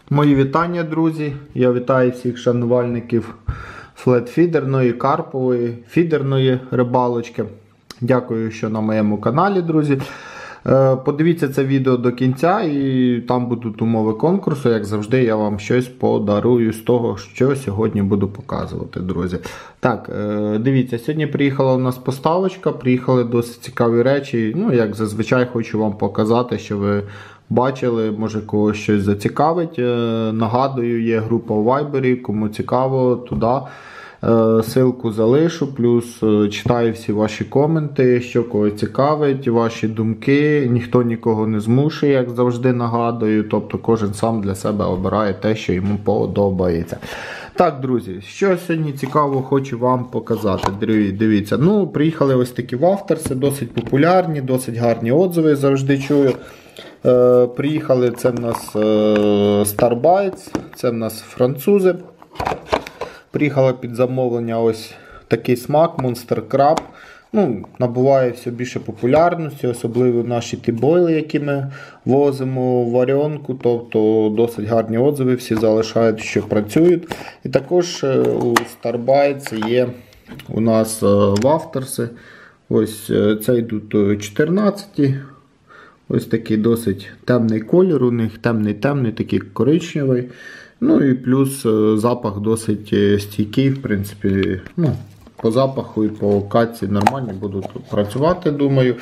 Мої вітання, друзі. Я вітаю всіх шанувальників флетфідерної, карпової, фідерної рибалочки. Дякую, що на моєму каналі, друзі. Подивіться це відео до кінця і там будуть умови конкурсу. Як завжди, я вам щось подарую з того, що сьогодні буду показувати, друзі. Так, дивіться, сьогодні приїхала у нас поставочка, приїхали досить цікаві речі. Ну, як зазвичай, хочу вам показати, що ви бачили, може когось щось зацікавить. Нагадую, є група у Viber, кому цікаво, туди. Ссылку залишу, плюс читаю всі ваші коменти, що кого цікавить, ваші думки. Ніхто нікого не змушує, як завжди нагадую. Тобто кожен сам для себе обирає те, що йому подобається. Так, друзі, що сьогодні цікаво хочу вам показати. Дивіться, ну, приїхали ось такі вафтерси, досить популярні, досить гарні отзиви, завжди чую. Приїхали, це в нас Starbites, це в нас французи. Приїхала під замовлення ось такий смак, Monster Crab. Ну, набуває все більше популярності, особливо наші тібойли, які ми возимо в варіонку. Тобто досить гарні отзиви, всі залишають, що працюють. І також у Starbites є у нас вафтерси. Ось це йдуть 14. Ось такий досить темний колір у них, темний, такий коричневий. Ну і плюс запах досить стійкий, в принципі, ну, по запаху і по катці нормально будуть працювати, думаю.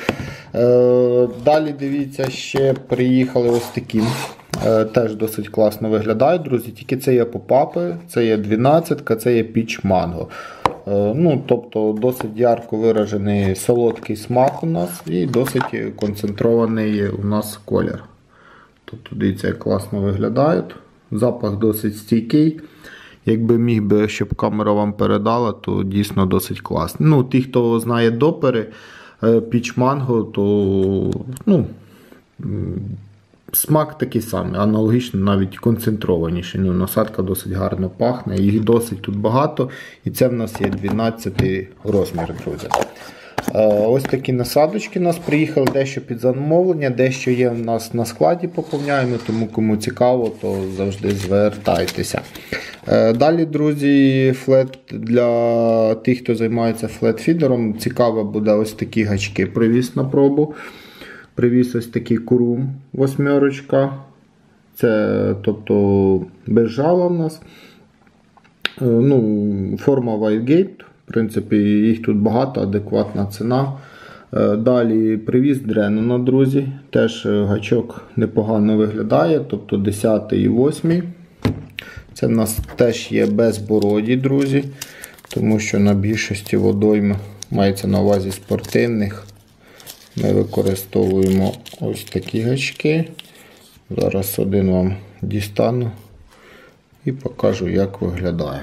Далі, дивіться, ще приїхали ось такі, теж досить класно виглядають, друзі. Тільки це є попапи, це є 12, це є Peach Mango. Ну, тобто досить ярко виражений солодкий смак у нас і досить концентрований у нас колір. Тобто, дивіться, як класно виглядають. Запах досить стійкий. Якби міг би, щоб камера вам передала, то дійсно досить класний. Ну, ті, хто знає допери Peach Mango, то ну, смак такий самий, аналогічно, навіть концентрованіший. Ну, насадка досить гарно пахне, їх досить тут багато. І це в нас є 12 розмір, друзі. Ось такі насадочки у нас приїхали, дещо під замовлення, дещо є у нас на складі, поповняємо, тому кому цікаво, то завжди звертайтеся. Далі, друзі, флет для тих, хто займається флетфідером, цікаво буде ось такі гачки привіз на пробу. Привіз ось такий Kurum 8. Це, тобто, без жала у нас. Ну, форма Whitegate. В принципі, їх тут багато, адекватна ціна. Далі привіз Дренона, друзі. Теж гачок непогано виглядає, тобто 10 і 8. Це в нас теж є безбороді, друзі. Тому що на більшості водойм, мається на увазі спортивних, ми використовуємо ось такі гачки. Зараз один вам дістану і покажу, як виглядає.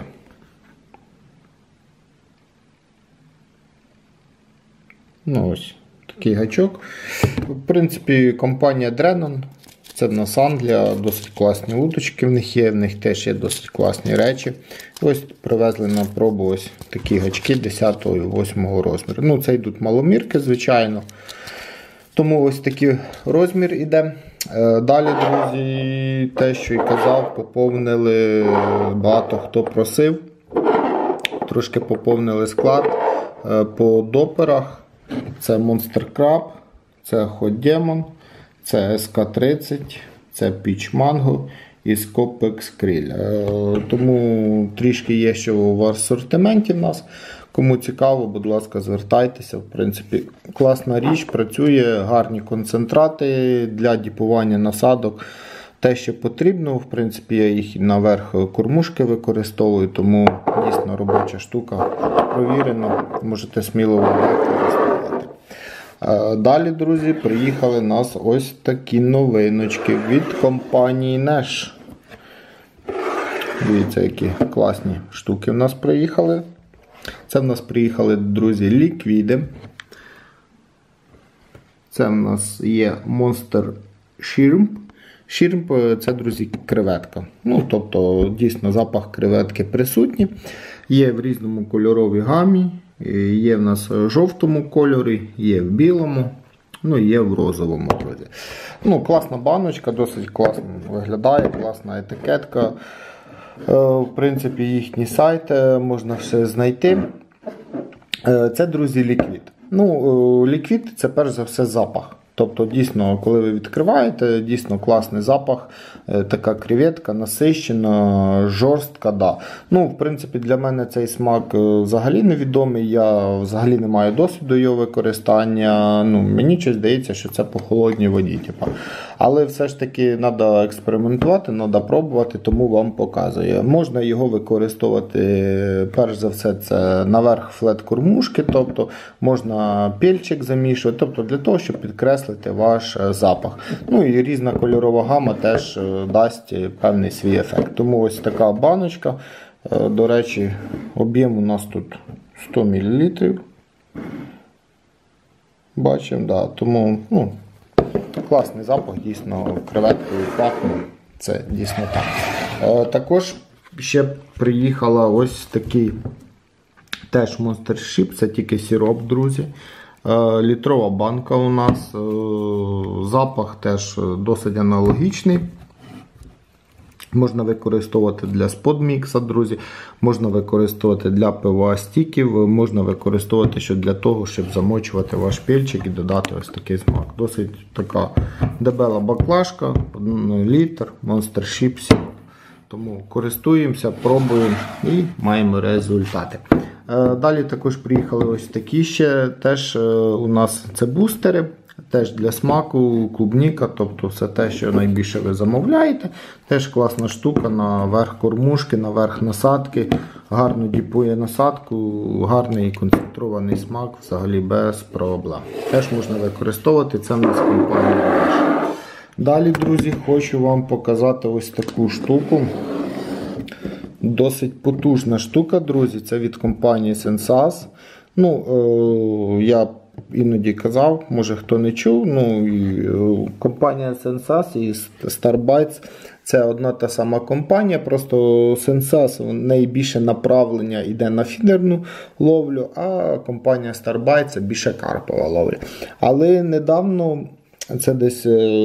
Ну, ось такий гачок. В принципі, компанія Drenon. Це в нас Англія, досить класні удочки в них теж є досить класні речі. Ось привезли на пробу ось такі гачки 10 і 8 розміру. Ну, це йдуть маломірки, звичайно. Тому ось такий розмір іде. Далі, друзі, те, що і казав, поповнили, багато хто просив. Трошки поповнили склад по доперах. Це Monster Crab, це Hot Demon, це SK30, це Peach Mango і Scopex Krill. Тому трішки є що в асортименті в нас. Кому цікаво, будь ласка, звертайтеся. В принципі, класна річ, працює, гарні концентрати для діпування насадок. Те, що потрібно, в принципі, я їх наверх кормушки використовую, тому дійсно робоча штука провірена, можете сміло використовувати. Далі, друзі, приїхали у нас ось такі новиночки від компанії Nash. Дивіться, які класні штуки в нас приїхали. Це в нас приїхали, друзі, ліквіди. Це в нас є Monster Shrimp. Шірмп – це, друзі, креветка. Ну, тобто, дійсно, запах креветки присутній. Є в різному кольоровій гамі. Є в нас в жовтому кольорі, є в білому. Ну і є в розовому, друзі. Ну, класна баночка, досить класно виглядає, класна етикетка. В принципі, їхній сайт можна все знайти. Це, друзі, ліквід. Ну, ліквід – це перш за все запах. Тобто, дійсно, коли ви відкриваєте, дійсно класний запах, така креветка, насищена, жорстка, да. Ну, в принципі, для мене цей смак взагалі невідомий, я взагалі не маю досвіду його використання, ну, мені щось здається, що це по холодній воді, типу. Але все ж таки треба експериментувати, треба пробувати, тому вам показую. Можна його використовувати, перш за все, це наверх флет-кормушки, тобто можна пельчик замішувати, тобто для того, щоб підкреслити ваш запах. Ну і різна кольорова гама теж дасть певний свій ефект. Тому ось така баночка, до речі, об'єм у нас тут 100 мл. Бачимо, да, тому, ну, класний запах, дійсно, креветкою пахне, це дійсно так. Також ще приїхала ось такий теж Monster Ship, це тільки сироп, друзі. Літрова банка у нас, запах теж досить аналогічний. Можна використовувати для сподмікса, друзі, можна використовувати для ПВА стіків, можна використовувати ще для того, щоб замочувати ваш пельчик і додати ось такий смак. Досить така дебела баклажка, 1 літр, Monster Ship. Тому користуємося, пробуємо і маємо результати. Далі також приїхали ось такі ще, теж у нас це бустери. Теж для смаку, клубніка, тобто все те, що найбільше ви замовляєте. Теж класна штука на верх кормушки, на верх насадки. Гарно діпує насадку, гарний концентрований смак, взагалі без проблем. Теж можна використовувати, це в нас компанія Lush. Далі, друзі, хочу вам показати ось таку штуку. Досить потужна штука, друзі, це від компанії Sensas. Ну, я іноді казав, може хто не чув, ну, компанія Sensas і Starbites це одна та сама компанія, просто Sensas найбільше направлення йде на фідерну ловлю, а компанія Starbites це більше карпова ловля. Але недавно, це десь,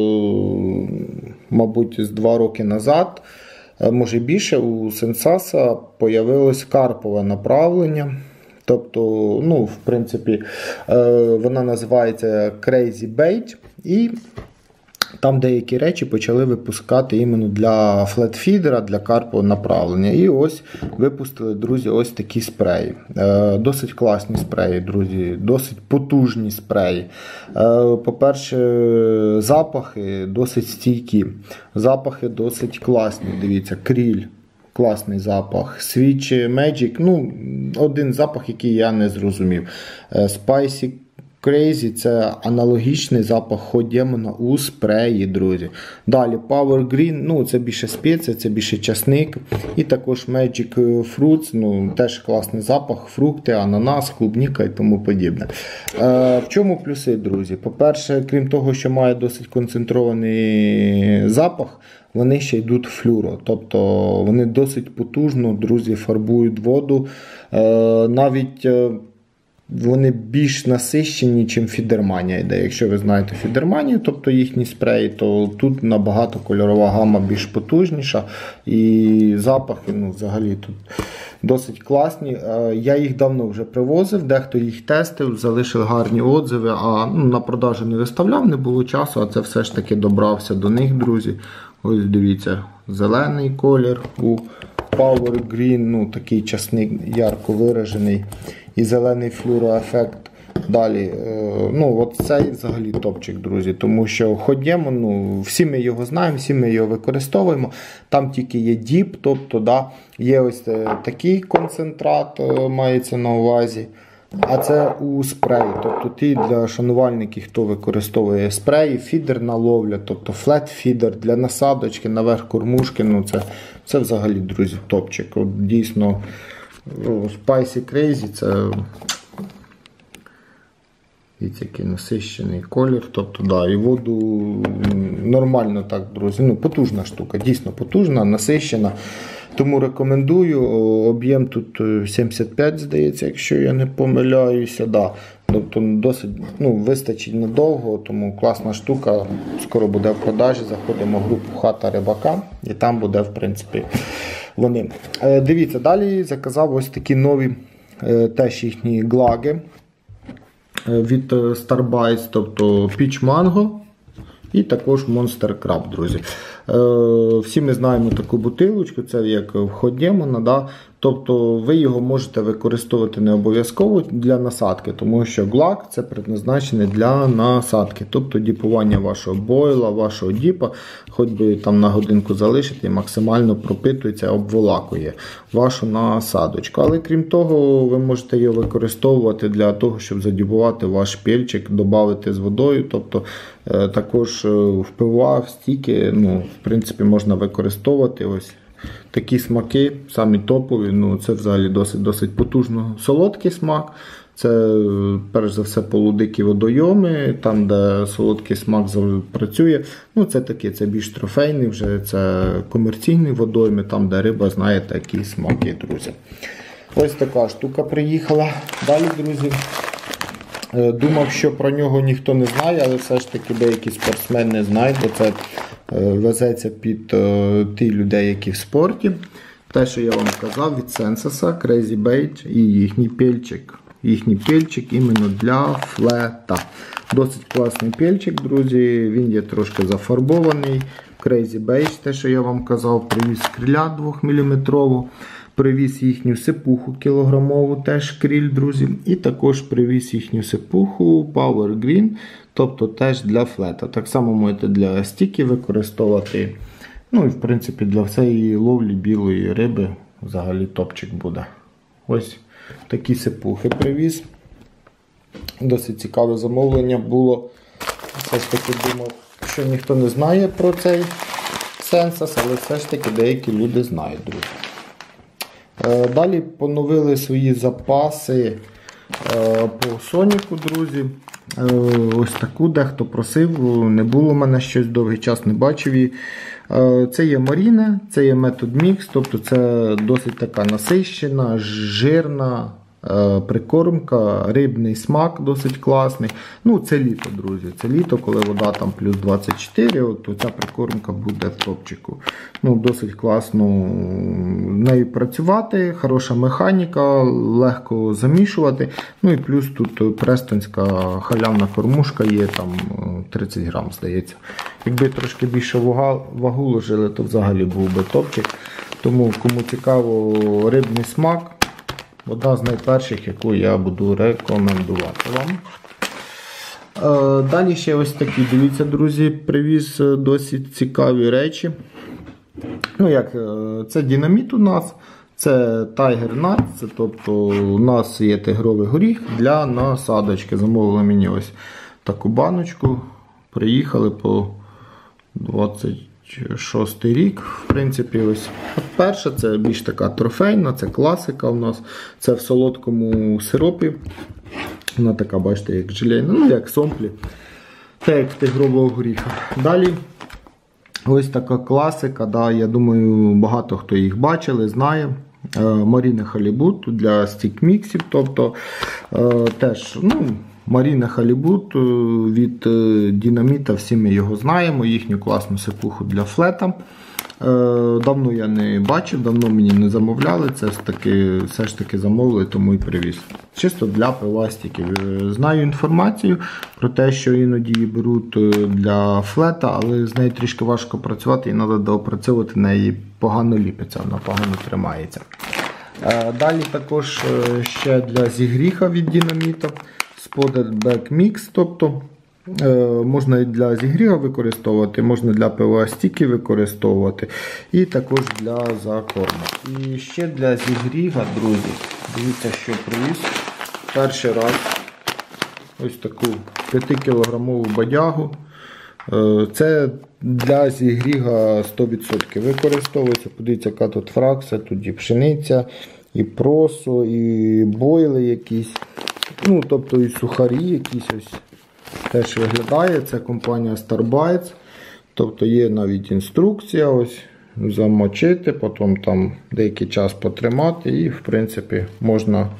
мабуть, з 2 роки назад, може більше, у Sensas появилось карпове направлення. Тобто, ну, в принципі, вона називається Crazy Bait, і там деякі речі почали випускати іменно для флетфідера, для карпового направлення. І ось випустили, друзі, ось такі спреї. Досить класні спреї, друзі, досить потужні спреї. По-перше, запахи досить стійкі, запахи досить класні, дивіться, кріль. Класний запах. Switch Magic, ну, один запах, який я не зрозумів. Spicy Crazy – це аналогічний запах Hot Demon у спреї, друзі. Далі Power Green, ну, це більше спеція, це більше часник. І також Magic Fruits, ну, теж класний запах, фрукти, ананас, клубніка і тому подібне. В чому плюси, друзі? По-перше, крім того, що має досить концентрований запах, вони ще йдуть флюро, тобто вони досить потужно, друзі, фарбують воду, навіть вони більш насищені, ніж Фідерманія йде. Якщо ви знаєте Фідерманію, тобто їхні спреї, то тут набагато кольорова гама більш потужніша і запахи, ну, взагалі тут досить класні. Я їх давно вже привозив, дехто їх тестив, залишив гарні отзиви, а на продажу не виставляв, не було часу, а це все ж таки добрався до них, друзі. Ось дивіться, зелений колір у Power Green, ну такий часник ярко виражений, і зелений флюроефект. Далі, ну от цей взагалі топчик, друзі, тому що ходімо, ну всі ми його знаємо, всі ми його використовуємо, там тільки є діп, тобто да, є ось такий концентрат, мається на увазі. А це у спреї, тобто ті для шанувальників, хто використовує спреї, фідерна ловля, тобто флет-фідер для насадочки, наверх кормушки, ну це взагалі, друзі, топчик. От дійсно, Spicy Crazy, це який насищений колір, тобто, да, і воду нормально так, друзі, ну потужна штука, дійсно потужна, насищена. Тому рекомендую, об'єм тут 75, здається, якщо я не помиляюся. Да. Тобто досить, вистачить надовго, тому класна штука, скоро буде в продажі, заходимо в групу Хата Рибака і там буде, в принципі, вони. Дивіться, далі заказав ось такі нові теж їхні глаги від Starbites, тобто Peach Mango і також Monster Crab, друзі. Всі ми знаємо таку бутилочку, це як в Ходємона, да? Тобто ви його можете використовувати не обов'язково для насадки, тому що глаг це предназначений для насадки, тобто діпування вашого бойла, вашого діпа, хоч би там на годинку залишити, максимально пропитується, обволакує вашу насадочку. Але крім того, ви можете його використовувати для того, щоб задіпувати ваш пельчик, додати з водою, тобто також в пива, в стіки, в принципі, можна використовувати ось такі смаки, самі топові, це взагалі досить потужно солодкий смак. Це, перш за все, полудикі водойоми, там, де солодкий смак працює. Це такі, це більш трофейний, вже це комерційні водойми, там, де риба знає такі смаки, друзі. Ось така штука приїхала. Далі, друзі, думав, що про нього ніхто не знає, але все ж таки деякі спортсмени знають, бо це везеться під ті людей, які в спорті. Те, що я вам казав, від Sensus, Crazy Bait і їхній пельчик. Їхній пельчик іменно для флета. Досить класний пельчик, друзі. Він є трошки зафарбований. Crazy Bait, те, що я вам казав, привіз криля 2-мм. Привіз їхню сипуху кілограмову, теж кріль, друзі. І також привіз їхню сипуху Power Green, тобто теж для флета. Так само можете для стіки використовувати. І в принципі для всієї ловлі білої риби взагалі топчик буде. Ось такі сипухи привіз. Досить цікаве замовлення було. Все ж таки думав, що ніхто не знає про цей Sensus, але все ж таки деякі люди знають, друзі. Далі поновили свої запаси по Соніку, друзі. Ось таку дехто просив, не було в мене щось, довгий час не бачив її. Це є Marine, це є Method Mix, тобто це досить така насищена, жирна прикормка, рибний смак досить класний. Це літо, друзі. Це літо, коли вода там плюс 24, то ця прикормка буде в топчику. Досить класно нею працювати, хороша механіка, легко замішувати. І плюс тут престонська халявна кормушка є, там 30 грам, здається. Якби трошки більше вагу ложили, то взагалі був би топчик. Тому, кому цікаво рибний смак, одна з найперших, яку я буду рекомендувати вам. Далі ще ось такі, дивіться, друзі, привіз досить цікаві речі. Це динаміт у нас, це Tiger Nuts, тобто у нас є тигровий горіх для насадочки. Замовили мені ось таку баночку, приїхали по 26 рік, в принципі, ось. Перша, це більш така трофейна, це класика у нас, це в солодкому сиропі. Вона така, бачите, як желейна, як сомплі, та як тигрового горіха. Далі ось така класика, да, я думаю, багато хто їх бачили, знає. Marine Halibut для стік-міксів, тобто теж, Marine Halibut від Динаміта, всі ми його знаємо, їхню класну сипуху для флета. Давно я не бачив, давно мені не замовляли, це все ж таки замовили, тому і привіз. Чисто для пивастиків. Знаю інформацію про те, що іноді її беруть для флета, але з нею трішки важко працювати і треба доопрацьовувати, неї погано ліпиться, вона погано тримається. Далі також ще для зігріха від Динаміта Spotted Back Mix, тобто можна і для зігріга використовувати, можна для ПВА-стіки використовувати і також для закорму. І ще для зігріга, друзі, дивіться, що привіз. Перший раз ось таку 5-кілограмову бадягу. Це для зігріга 100% використовується. Подивіться, яка тут фракція, тут і пшениця, і просо, і бойли якісь. Тобто і сухарі якісь ось. Теж виглядає, це компанія Starbites, тобто є навіть інструкція, ось, замочити, потім там деякий час потримати і в принципі можна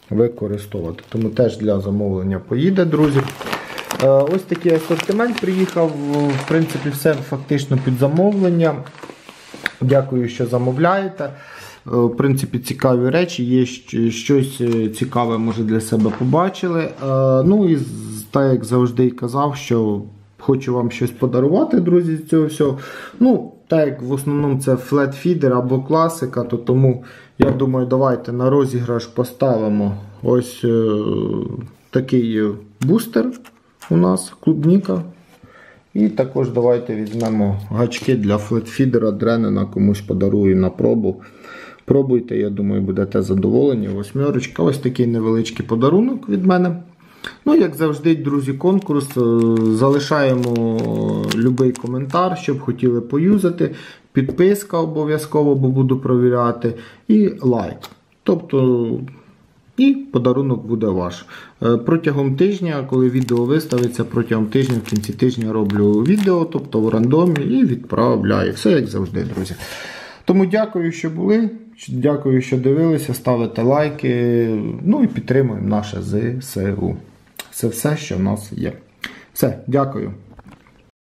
використовувати. Тому теж для замовлення поїде, друзі. Ось такий асортимент приїхав. В принципі, все фактично під замовлення. Дякую, що замовляєте. В принципі, цікаві речі, є щось цікаве, може, для себе побачили. Ну і так, як завжди казав, що хочу вам щось подарувати, друзі, з цього всього. Ну, так як в основному це флет-фідер або класика, то тому, я думаю, давайте на розіграш поставимо ось такий бустер у нас, клубніка. І також давайте візьмемо гачки для флет-фідера Дренена, комусь подарую на пробу. Пробуйте, я думаю, будете задоволені. 8. Ось такий невеличкий подарунок від мене. Ну, як завжди, друзі, конкурс. Залишаємо будь-який коментар, щоб хотіли поюзати. Підписка обов'язково, бо буду провіряти. І лайк. Тобто, і подарунок буде ваш. Протягом тижня, коли відео виставиться, протягом тижня, в кінці тижня роблю відео, тобто в рандомі, і відправляю. Все як завжди, друзі. Тому дякую, що були. Дякую, що дивилися. Ставите лайки. Ну і підтримуємо наше ЗСУ. Це все, що в нас є. Все, дякую.